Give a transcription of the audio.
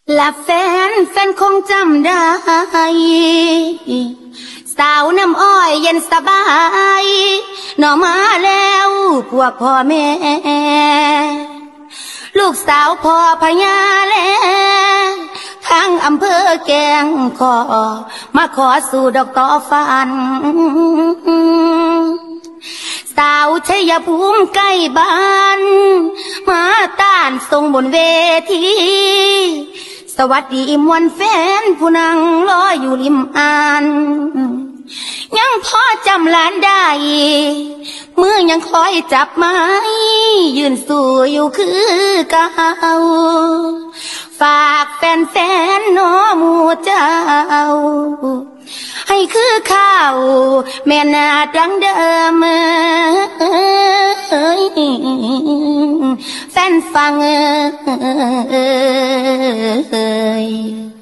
และแฟนคงจำได้สาวน้ำอ้อยเย็นสบายหน่อมาแล้วพวกพ่อแม่ลูกสาวพ่อพญาแลทางอำเภอแกงขอมาขอสู่ดอกต่อฟันสาวชัยภูมิใกล้บ้านมาต้านทรงบนเวทีสวัสดีมวลแฟนผู้นั่งรออยู่ริมอ่านยังพอจำหลานได้มือยังคอยจับไม้ยืนสู้อยู่คือเก่าฝากแฟนน้อหมู่เจ้าให้คือข้าวแม่นาดังเดิมแฟนฟัง